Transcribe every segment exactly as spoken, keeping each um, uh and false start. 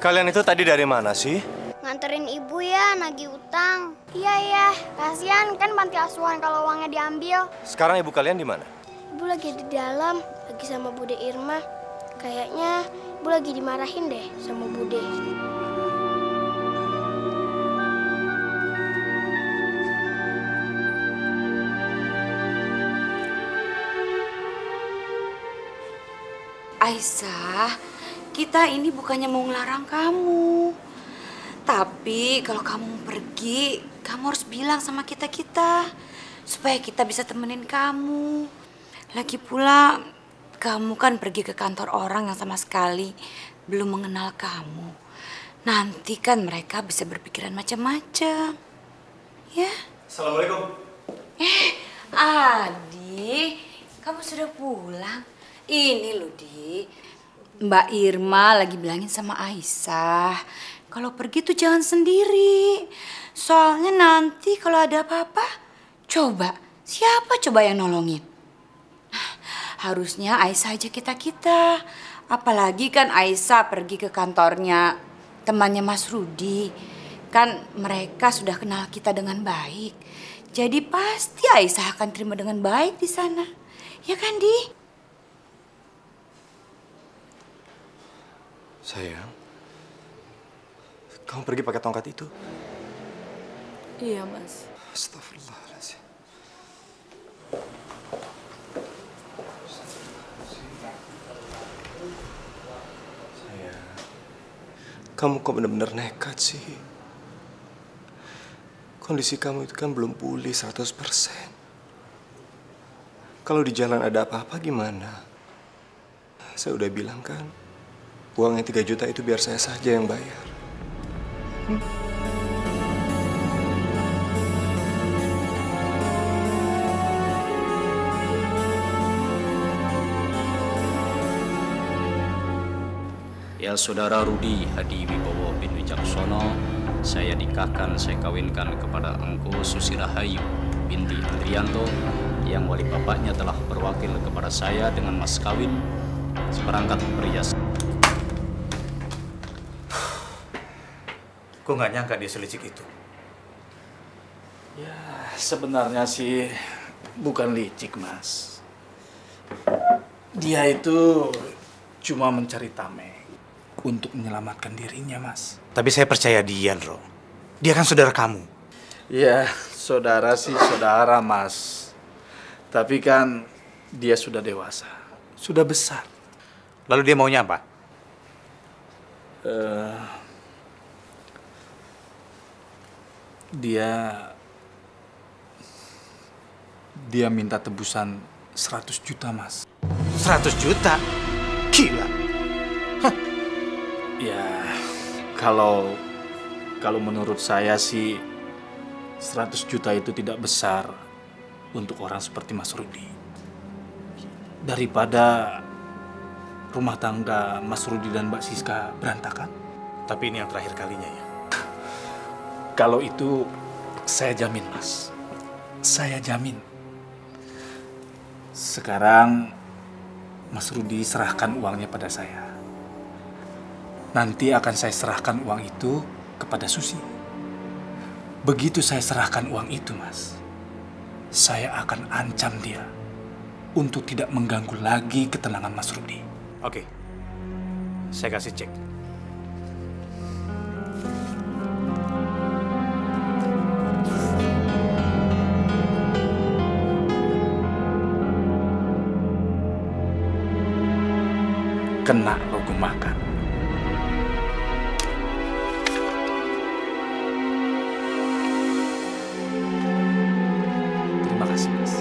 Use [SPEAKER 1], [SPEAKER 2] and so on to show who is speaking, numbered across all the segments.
[SPEAKER 1] Kalian itu tadi dari mana sih?
[SPEAKER 2] Nganterin ibu ya, nagih utang. Iya ya, kasihan kan panti asuhan kalau uangnya diambil.
[SPEAKER 1] Sekarang ibu kalian di mana?
[SPEAKER 2] Ibu lagi di dalam, lagi sama Bude Irma. Kayaknya ibu lagi dimarahin deh sama Bude.
[SPEAKER 3] Aisyah, kita ini bukannya mau ngelarang kamu. Tapi kalau kamu mau pergi, kamu harus bilang sama kita-kita. Supaya kita bisa temenin kamu. Lagi pula, kamu kan pergi ke kantor orang yang sama sekali belum mengenal kamu. Nanti kan mereka bisa berpikiran macam-macam. Ya?
[SPEAKER 1] Assalamualaikum.
[SPEAKER 3] Eh, Adi, kamu sudah pulang? Ini loh, Di. Mbak Irma lagi bilangin sama Aisyah, kalau pergi tuh jangan sendiri. Soalnya nanti kalau ada apa-apa, coba, siapa coba yang nolongin? Harusnya Aisyah aja kita-kita. Apalagi kan Aisyah pergi ke kantornya temannya Mas Rudi. Kan mereka sudah kenal kita dengan baik. Jadi pasti Aisyah akan terima dengan baik di sana. Ya kan, Di?
[SPEAKER 1] Sayang, kamu pergi pakai tongkat itu?
[SPEAKER 3] Iya, Mas.
[SPEAKER 1] Astagfirullahaladzim. Sayang, kamu kok benar-benar nekat sih? Kondisi kamu itu kan belum pulih seratus persen. Kalau di jalan ada apa-apa gimana? Saya udah bilang kan, uang yang tiga juta itu biar saya saja yang bayar. Hmm?
[SPEAKER 4] Ya saudara Rudi Hadi Wibowo bin Wicaksono, saya nikahkan, saya kawinkan kepada Engku Susi Rahayu binti Andrianto yang wali bapaknya telah berwakil kepada saya dengan mas kawin seperangkat perhiasan.
[SPEAKER 5] Gue nggak nyangka dia selicik itu.
[SPEAKER 6] Ya, sebenarnya sih bukan licik, Mas. Dia itu cuma mencari tameng untuk menyelamatkan dirinya, Mas.
[SPEAKER 5] Tapi saya percaya dia, Bro. Dia kan saudara kamu.
[SPEAKER 6] Ya, saudara sih saudara, Mas. Tapi kan dia sudah dewasa, sudah besar.
[SPEAKER 5] Lalu dia maunya apa?
[SPEAKER 6] Uh, dia dia minta tebusan seratus juta, Mas.
[SPEAKER 5] seratus juta? Gila. Hah.
[SPEAKER 6] Ya, kalau kalau menurut saya sih seratus juta itu tidak besar untuk orang seperti Mas Rudi. Daripada rumah tangga Mas Rudi dan Mbak Siska berantakan.
[SPEAKER 5] Tapi ini yang terakhir kalinya ya.
[SPEAKER 6] Kalau itu saya jamin, Mas. Saya jamin. Sekarang Mas Rudi serahkan uangnya pada saya. Nanti akan saya serahkan uang itu kepada Susi. Begitu saya serahkan uang itu, Mas, saya akan ancam dia untuk tidak mengganggu lagi ketenangan Mas Rudi.
[SPEAKER 5] Oke, saya kasih cek.
[SPEAKER 6] Kena logo makan. Terima kasih, Mas.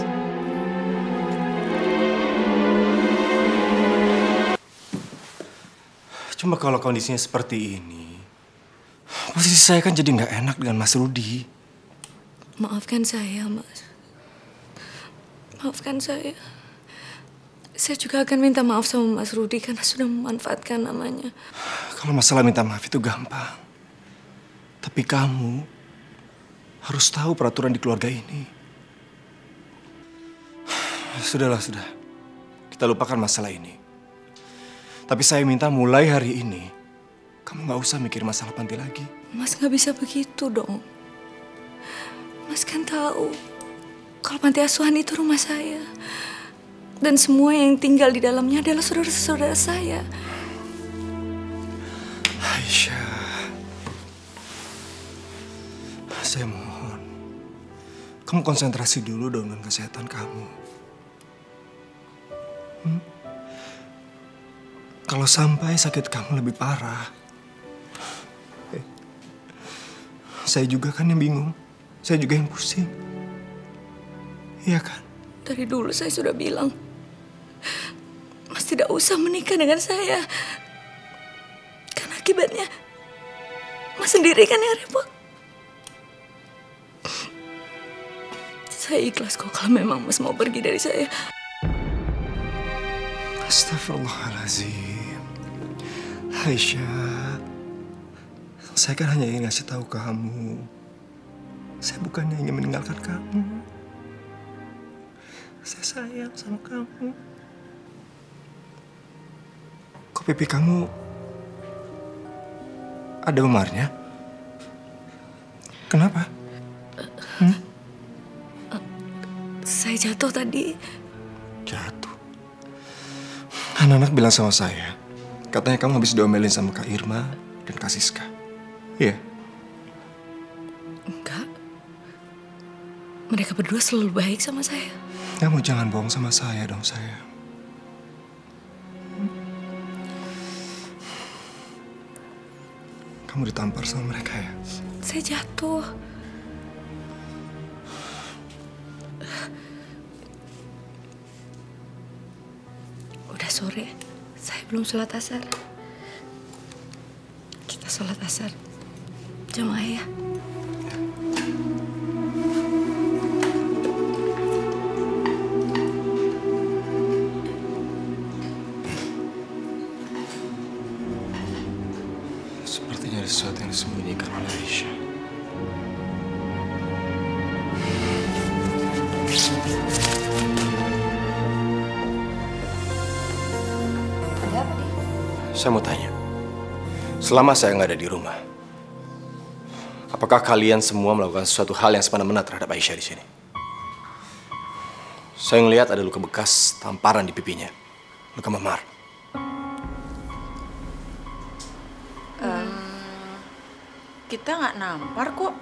[SPEAKER 1] Cuma kalau kondisinya seperti ini, posisi saya kan jadi nggak enak dengan Mas Rudi.
[SPEAKER 3] Maafkan saya, Mas. Maafkan saya. Saya juga akan minta maaf sama Mas Rudi karena sudah memanfaatkan namanya.
[SPEAKER 1] Kalau masalah minta maaf itu gampang. Tapi kamu harus tahu peraturan di keluarga ini. Sudahlah, sudah. Kita lupakan masalah ini. Tapi saya minta mulai hari ini, kamu nggak usah mikir masalah panti lagi.
[SPEAKER 7] Mas nggak bisa begitu dong. Mas kan tahu kalau panti asuhan itu rumah saya. Dan semua yang tinggal di dalamnya adalah saudara-saudara saya.
[SPEAKER 1] Aisyah, saya mohon, kamu konsentrasi dulu dong dengan kesehatan kamu. Hmm? Kalau sampai sakit kamu lebih parah, eh, saya juga kan yang bingung, saya juga yang pusing. Iya kan?
[SPEAKER 7] Dari dulu saya sudah bilang, Mas tidak usah menikah dengan saya. Karena akibatnya, Mas sendiri kan yang repot. Saya ikhlas kok kalau memang Mas mau pergi dari saya.
[SPEAKER 1] Astagfirullahaladzim. Aisyah, saya kan hanya ingin ngasih tahu kamu. Saya bukannya ingin meninggalkan kamu. Saya sayang sama kamu. Kok pipi kamu ada memarnya? Kenapa? Hmm?
[SPEAKER 7] Saya jatuh tadi.
[SPEAKER 1] Jatuh? Anak-anak bilang sama saya, katanya kamu habis diomelin sama Kak Irma dan Kak Siska. Iya?
[SPEAKER 7] Enggak. Mereka berdua selalu baik sama saya.
[SPEAKER 1] Kamu jangan bohong sama saya dong, sayang. Kamu ditampar sama mereka ya?
[SPEAKER 7] Saya jatuh. Udah sore, saya belum sholat asar. Kita sholat asar jamaah ya.
[SPEAKER 1] Sepertinya ada sesuatu yang disembunyikan oleh Aisyah.
[SPEAKER 3] Ada apa, Di?
[SPEAKER 1] Saya mau tanya, selama saya nggak ada di rumah, apakah kalian semua melakukan sesuatu hal yang semena-mena terhadap Aisyah di sini? Saya ngelihat ada luka bekas tamparan di pipinya, luka memar.
[SPEAKER 8] Kita nggak nampar kok.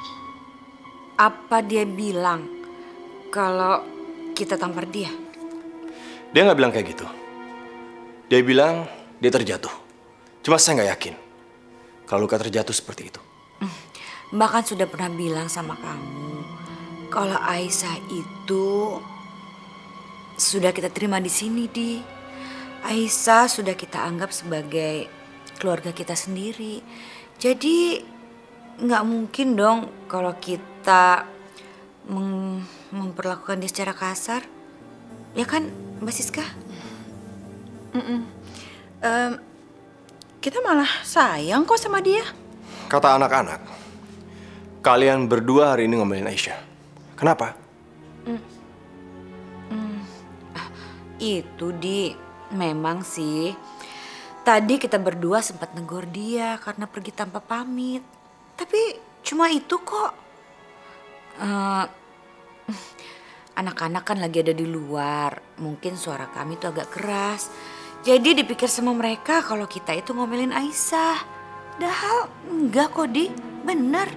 [SPEAKER 3] Apa dia bilang kalau kita tampar dia?
[SPEAKER 1] Dia nggak bilang kayak gitu. Dia bilang dia terjatuh. Cuma saya nggak yakin kalau luka terjatuh seperti itu.
[SPEAKER 3] Mbak kan sudah pernah bilang sama kamu kalau Aisyah itu sudah kita terima di sini, Di. Aisyah sudah kita anggap sebagai keluarga kita sendiri. Jadi nggak mungkin dong kalau kita mem memperlakukan dia secara kasar. Ya kan, Mbak Siska?
[SPEAKER 8] Mm -mm. Um, kita malah sayang kok sama dia.
[SPEAKER 1] Kata anak-anak, kalian berdua hari ini ngomelin Aisyah. Kenapa?
[SPEAKER 3] Mm. Mm. Ah, itu, Di, memang sih. Tadi kita berdua sempat negur dia karena pergi tanpa pamit. Tapi cuma itu kok. Uh, Anak-anak kan lagi ada di luar. Mungkin suara kami tuh agak keras. Jadi dipikir sama mereka kalau kita itu ngomelin Aisyah. Padahal enggak kok, Di. Bener.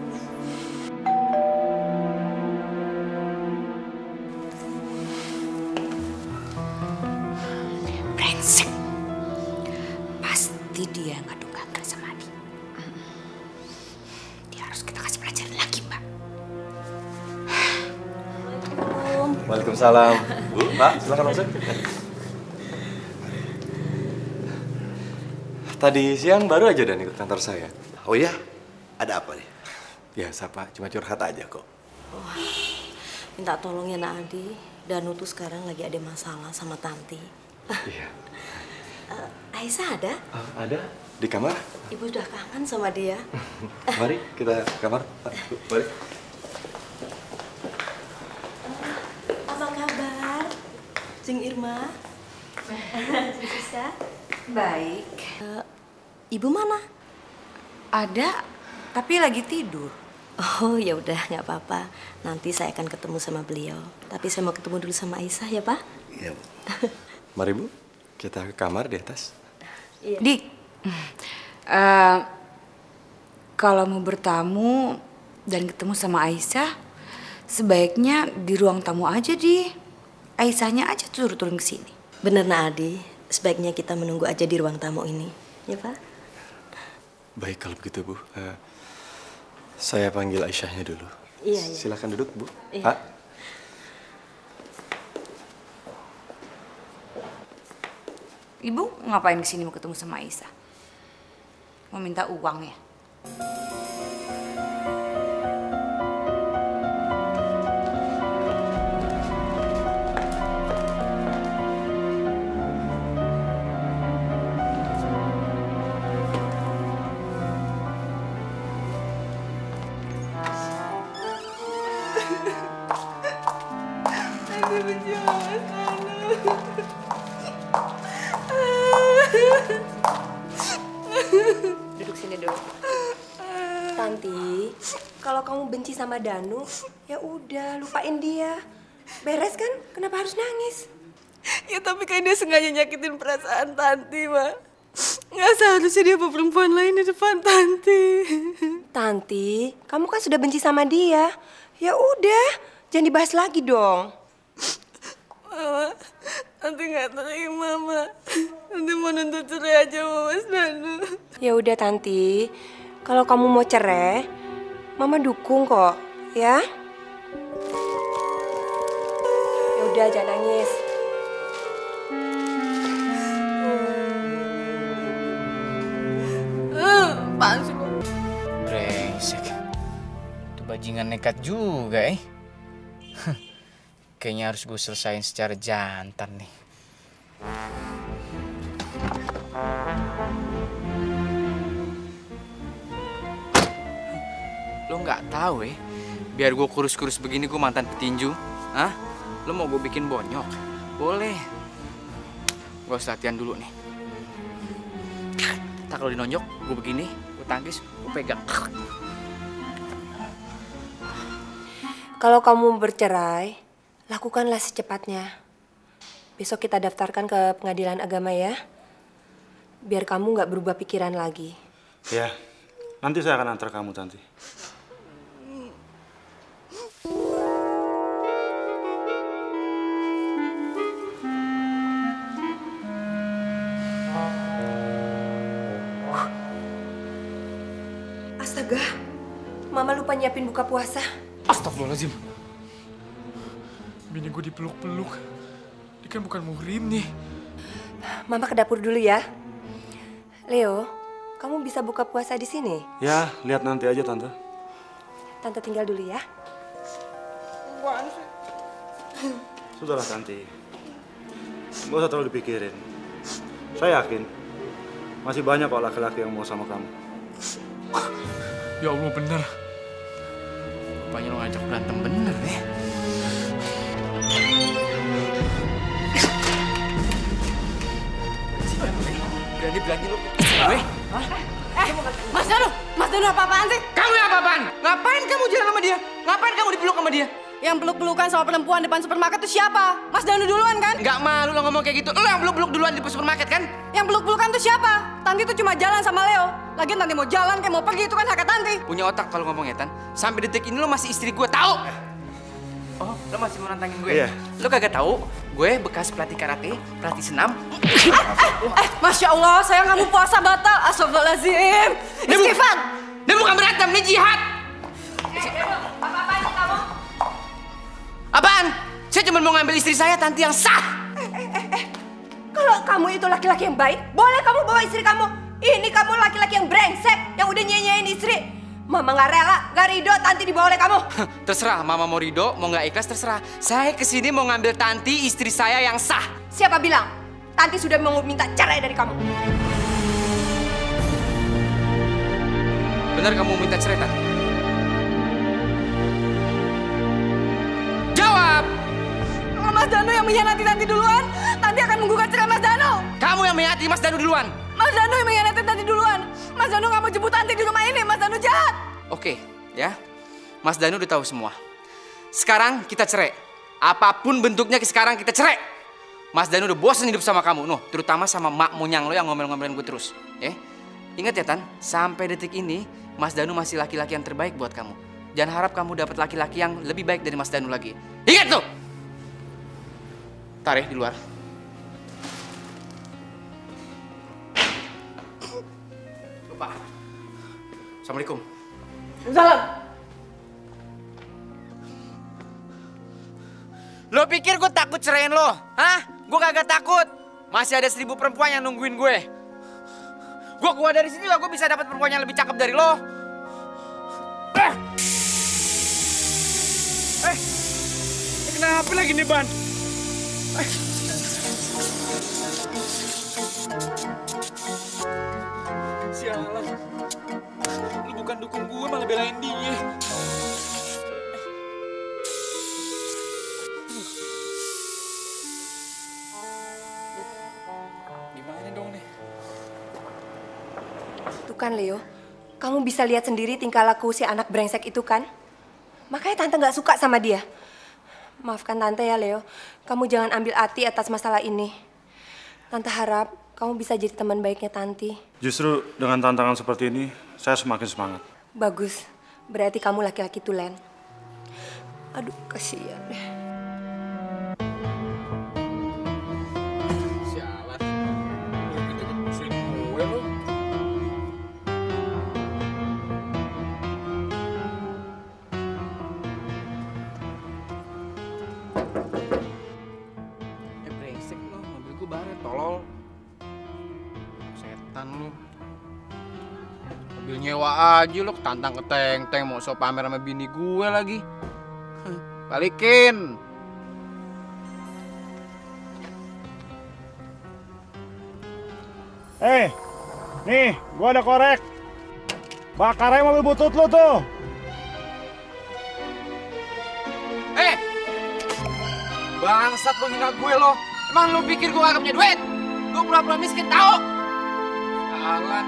[SPEAKER 3] Brengsek. Pasti dia ngadu-ngadu sama Adi. Dia harus kita kasih pelajaran lagi, Mbak.
[SPEAKER 1] Waalaikumsalam. Bu, Pak, silakan masuk. Tadi siang baru aja dan ikut kantor saya.
[SPEAKER 9] Oh iya? Ada apa nih?
[SPEAKER 1] Biasa, Pak. Cuma curhat aja kok.
[SPEAKER 10] Wah, minta tolong ya Nak Adi. Danu tuh sekarang lagi ada masalah sama Tanti.
[SPEAKER 1] Iya.
[SPEAKER 10] Uh, Aisyah ada?
[SPEAKER 1] Uh, ada. Di kamar.
[SPEAKER 10] Ibu udah kangen sama dia.
[SPEAKER 1] Mari kita ke kamar. Pak, Bu, mari.
[SPEAKER 10] Apa kabar, Jeng Irma? Bisa?
[SPEAKER 3] Baik.
[SPEAKER 10] Uh, Ibu mana?
[SPEAKER 3] Ada, tapi lagi tidur.
[SPEAKER 10] Oh ya udah nggak apa-apa. Nanti saya akan ketemu sama beliau. Tapi saya mau ketemu dulu sama Aisyah ya Pak.
[SPEAKER 1] Iya Bu. Mari Bu, kita ke kamar di atas.
[SPEAKER 3] Iya. Dik, uh, kalau mau bertamu dan ketemu sama Aisyah, sebaiknya di ruang tamu aja di. Aisyahnya aja turun turun ke sini.
[SPEAKER 10] Bener Nak Adi, sebaiknya kita menunggu aja di ruang tamu ini, ya Pak.
[SPEAKER 1] Baik kalau begitu Bu. Uh, saya panggil Aisyahnya dulu.
[SPEAKER 10] Iya, iya.
[SPEAKER 1] Silakan duduk Bu.
[SPEAKER 10] Iya.
[SPEAKER 1] Pak.
[SPEAKER 3] Ibu ngapain kesini mau ketemu sama Aisyah? Mau minta uang ya?
[SPEAKER 8] Duduk sini dulu. Tanti, kalau kamu benci sama Danu, ya udah lupain dia. Beres kan? Kenapa harus nangis?
[SPEAKER 7] Ya tapi kan dia sengaja nyakitin perasaan Tanti, Ma. Nggak seharusnya dia bawa perempuan lain di depan Tanti.
[SPEAKER 8] Tanti, kamu kan sudah benci sama dia. Ya udah, jangan dibahas lagi dong.
[SPEAKER 7] Mama, Tanti nggak terima, Ma. Tanti mau nuntut cerai aja sama Mas Danu.
[SPEAKER 8] Ya udah Tanti, kalau kamu mau cerai, Mama dukung kok, ya. Ya udah jangan nangis.
[SPEAKER 7] Apaan sih, Bu?
[SPEAKER 11] Brengsek. Itu bajingan nekat juga, eh. Kayaknya harus gue selesain secara jantan nih. Lo nggak tahu eh, biar gue kurus-kurus begini gue mantan petinju, hah? Lo mau gue bikin bonyok? Boleh. Gue harus latihan dulu nih. Tak kalau dinonjok, gue begini, gue tangkis, gue pegang.
[SPEAKER 8] Kalau kamu bercerai, lakukanlah secepatnya. Besok kita daftarkan ke pengadilan agama ya. Biar kamu nggak berubah pikiran lagi.
[SPEAKER 5] Ya, nanti saya akan antar kamu, Tanti.
[SPEAKER 8] Astaga, Mama lupa nyiapin buka puasa.
[SPEAKER 6] Astagfirullahaladzim. Bini gue dipeluk-peluk. Dia kan bukan muhrim nih.
[SPEAKER 8] Mama ke dapur dulu ya. Leo, kamu bisa buka puasa di sini?
[SPEAKER 5] Ya, lihat nanti aja, Tante.
[SPEAKER 8] Tante tinggal dulu ya.
[SPEAKER 5] Sudahlah, Tanti. Nggak usah terlalu dipikirin. Saya yakin masih banyak kok laki-laki yang mau sama kamu.
[SPEAKER 6] Ya Allah, bener.
[SPEAKER 11] Rupanya lo ngajak berantem bener nih. Berani-berani lo gue? Hah?
[SPEAKER 3] Eh, Mas Danu! Mas Danu apa-apaan sih?
[SPEAKER 11] Kamu yang apa-apaan? Ngapain kamu jalan sama dia? Ngapain kamu dipeluk sama dia?
[SPEAKER 7] Yang peluk-pelukan sama perempuan depan supermarket itu siapa? Mas Danu duluan kan?
[SPEAKER 11] Nggak malu lo ngomong kayak gitu. Lo yang peluk-peluk duluan di supermarket kan?
[SPEAKER 7] Yang peluk-pelukan tuh siapa? Tanti tuh cuma jalan sama Leo. Lagian Tanti mau jalan kayak mau pergi itu kan haknya Tanti.
[SPEAKER 11] Punya otak kalau ngomong ya, Tan. Sampai detik ini lo masih istri gue, tahu? Oh, lo masih mau nantangin gue?
[SPEAKER 5] Iya.
[SPEAKER 11] Lo kagak tahu? Gue bekas pelatih karate, pelatih senam.
[SPEAKER 7] Eh, Masya Allah, sayang kamu puasa batal. Astagfirullahaladzim. Istighfar.
[SPEAKER 11] Ini bukan berantem, ini jihad.
[SPEAKER 7] Apa-apaan sih kamu?
[SPEAKER 11] Apaan? Saya cuma mau ngambil istri saya, Tanti yang sah.
[SPEAKER 8] Kalau kamu itu laki-laki yang baik, boleh kamu bawa istri kamu. Ini kamu laki-laki yang brengsek, yang udah nyanyain istri. Mama nggak rela, nggak ridho Tanti dibawa oleh kamu.
[SPEAKER 11] Terserah, Mama mau ridho, mau nggak ikhlas terserah. Saya kesini mau ngambil Tanti, istri saya yang sah.
[SPEAKER 8] Siapa bilang? Tanti sudah mau minta cerai dari kamu.
[SPEAKER 11] Benar kamu minta cerai, Tanti? Jawab!
[SPEAKER 7] Kalau Mas Danu yang mengkhianati Tanti duluan, Tanti akan menggugat cerai Mas Danu.
[SPEAKER 11] Kamu yang mengkhianati Mas Danu duluan.
[SPEAKER 7] Mas Danu yang mengkhianatin Tanti duluan. Mas Danu nggak mau jemput Tanti di rumah ini. Mas Danu jahat.
[SPEAKER 11] Oke, ya. Mas Danu udah tahu semua. Sekarang kita cerai. Apapun bentuknya sekarang kita cerai. Mas Danu udah bosan hidup sama kamu. Noh, terutama sama mak monyang lo yang ngomel-ngomelin gue terus. Ya. Ingat ya Tan, sampai detik ini Mas Danu masih laki-laki yang terbaik buat kamu. Jangan harap kamu dapat laki-laki yang lebih baik dari Mas Danu lagi. Ingat tuh! Tarik di luar. Lupa. Assalamualaikum.
[SPEAKER 7] Salam.
[SPEAKER 11] Lo pikir gue takut ceraiin lo? Hah? Gue kagak takut. Masih ada seribu perempuan yang nungguin gue. Gue keluar dari sini juga gue bisa dapat perempuan yang lebih cakep dari lo. Eh! Eh! Kenapa lagi nih, Ban? Eh. Sialan. Lu bukan dukung gue, malah belain dia. Gimana dong nih?
[SPEAKER 8] Tuh kan Leo, kamu bisa lihat sendiri tingkah laku si anak brengsek itu kan? Makanya Tante nggak suka sama dia. Maafkan Tante ya Leo, kamu jangan ambil hati atas masalah ini. Tante harap kamu bisa jadi teman baiknya Tanti.
[SPEAKER 5] Justru dengan tantangan seperti ini, saya semakin semangat.
[SPEAKER 8] Bagus, berarti kamu laki-laki tulen. Aduh, kasihan deh.
[SPEAKER 11] Sialan. Kita musuhin gue lo. Eh brengsek lo, mobil gue baret, tolol. Setan lo. Mobil nyewa aja lo, ketantang keteng-teng mau sok pamer sama bini gue lagi. Balikin.
[SPEAKER 5] Eh, nih, gua ada korek. Bakar aja mobil butut lu tuh.
[SPEAKER 11] Eh, bangsat lo hina gue lo. Emang lo pikir gue gak punya duit? Gue pura-pura miskin tau? Jalan.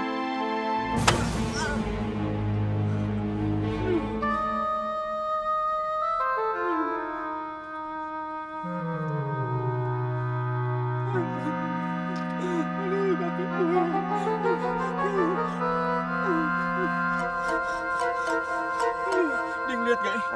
[SPEAKER 11] Dia ngeliat gak ya?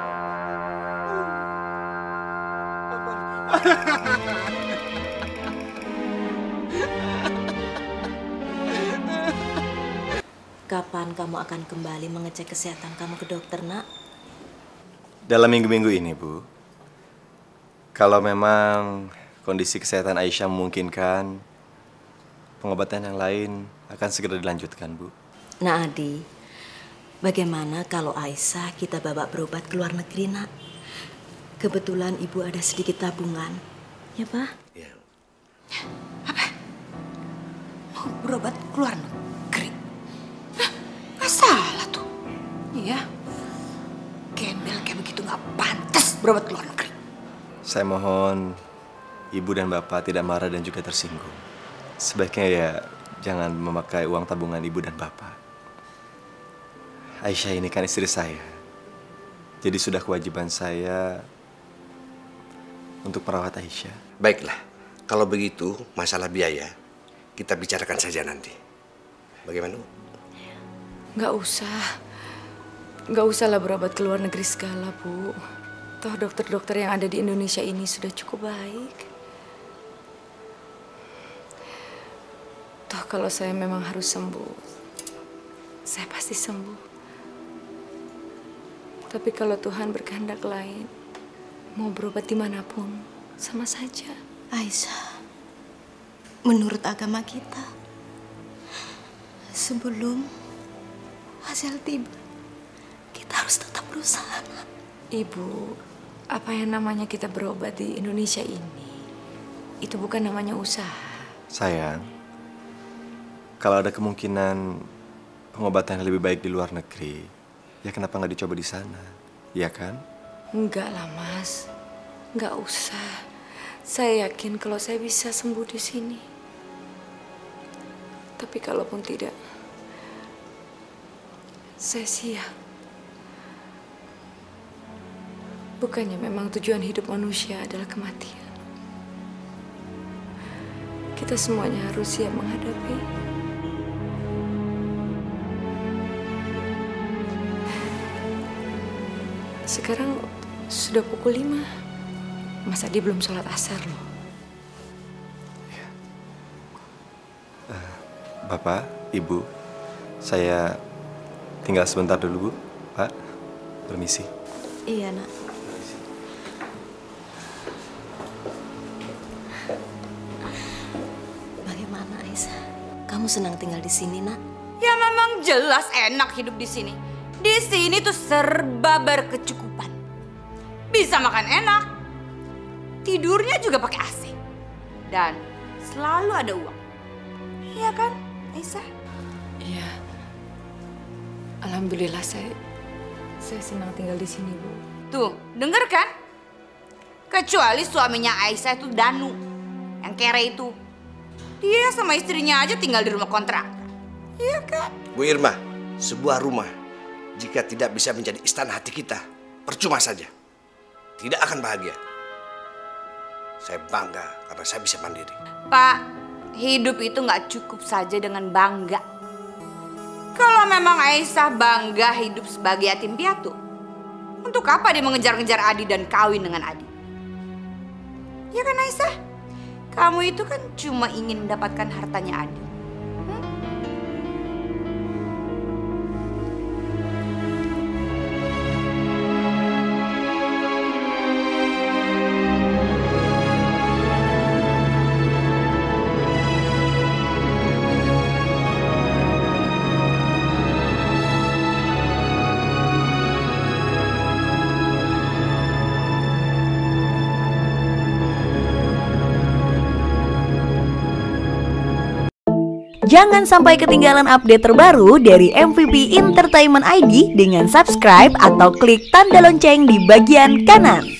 [SPEAKER 10] Kapan kamu akan kembali mengecek kesehatan kamu ke dokter, Nak?
[SPEAKER 1] Dalam minggu-minggu ini, Bu. Kalau memang kondisi kesehatan Aisyah memungkinkan, pengobatan yang lain akan segera dilanjutkan, Bu.
[SPEAKER 10] Nah, Adi, bagaimana kalau Aisyah kita bawa berobat ke luar negeri, Nak? Kebetulan Ibu ada sedikit tabungan. Ya, Pak?
[SPEAKER 9] Iya.
[SPEAKER 3] Apa? Mau berobat ke luar negeri? Hah? Gak salah tuh. Iya. Gembel kayak begitu gak pantas berobat ke luar negeri.
[SPEAKER 1] Saya mohon Ibu dan Bapak tidak marah dan juga tersinggung. Sebaiknya ya jangan memakai uang tabungan Ibu dan Bapak. Aisyah ini kan istri saya. Jadi sudah kewajiban saya untuk merawat Aisyah.
[SPEAKER 9] Baiklah, kalau begitu masalah biaya kita bicarakan saja nanti. Bagaimana?
[SPEAKER 7] Nggak usah. Nggak usahlah berobat ke luar negeri segala, Bu. Toh dokter-dokter yang ada di Indonesia ini sudah cukup baik. Toh kalau saya memang harus sembuh, saya pasti sembuh. Tapi kalau Tuhan berkehendak lain, mau berobat dimanapun, sama saja.
[SPEAKER 10] Aisyah, menurut agama kita, sebelum hasil tiba, kita harus tetap berusaha.
[SPEAKER 7] Ibu, apa yang namanya kita berobat di Indonesia ini, itu bukan namanya usaha.
[SPEAKER 1] Sayang, kalau ada kemungkinan pengobatan yang lebih baik di luar negeri, ya kenapa nggak dicoba di sana, ya kan?
[SPEAKER 7] Enggak lah, Mas. Enggak usah. Saya yakin kalau saya bisa sembuh di sini. Tapi kalaupun tidak, saya siap. Bukannya memang tujuan hidup manusia adalah kematian. Kita semuanya harus siap menghadapi. Sekarang sudah pukul lima. Mas Adi belum sholat asar loh.
[SPEAKER 1] Bapak, Ibu, saya tinggal sebentar dulu, Bu. Pak, permisi.
[SPEAKER 10] Iya, Nak. Bagaimana, Aisyah? Kamu senang tinggal di sini, Nak?
[SPEAKER 3] Ya memang jelas enak hidup di sini. Di sini tuh serba berkecukupan. Bisa makan enak. Tidurnya juga pakai A C. Dan selalu ada uang. Iya kan, Aisyah?
[SPEAKER 7] Iya. Alhamdulillah saya saya senang tinggal di sini, Bu.
[SPEAKER 3] Tuh, denger kan? Kecuali suaminya Aisyah itu Danu, yang kere itu. Dia sama istrinya aja tinggal di rumah kontrak. Iya kan?
[SPEAKER 9] Bu Irma, sebuah rumah jika tidak bisa menjadi istana hati kita, percuma saja. Tidak akan bahagia. Saya bangga karena saya bisa mandiri.
[SPEAKER 3] Pak, hidup itu nggak cukup saja dengan bangga. Kalau memang Aisyah bangga hidup sebagai yatim piatu, untuk apa dia mengejar-ngejar Adi dan kawin dengan Adi? Ya kan Aisyah? Kamu itu kan cuma ingin mendapatkan hartanya Adi. Hmm?
[SPEAKER 12] Jangan sampai ketinggalan update terbaru dari M V P Entertainment I D dengan subscribe atau klik tanda lonceng di bagian kanan.